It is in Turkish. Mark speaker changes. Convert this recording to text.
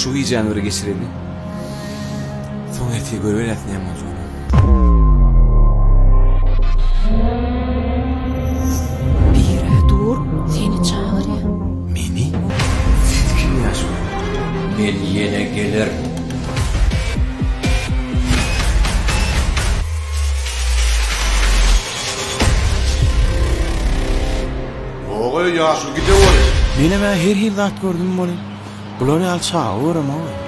Speaker 1: şu yiyeceğini geçireli. Son etiği görüver etmeyen olacağını.
Speaker 2: Bire dur, seni çağırıyor.
Speaker 1: Meni? Siz kim yaşıyor?
Speaker 3: Men yine gelir.
Speaker 4: Oğul yaşlı gidiyor.
Speaker 1: Meni ben her yıl dert gördüm bunu. Buları al çağırım abi.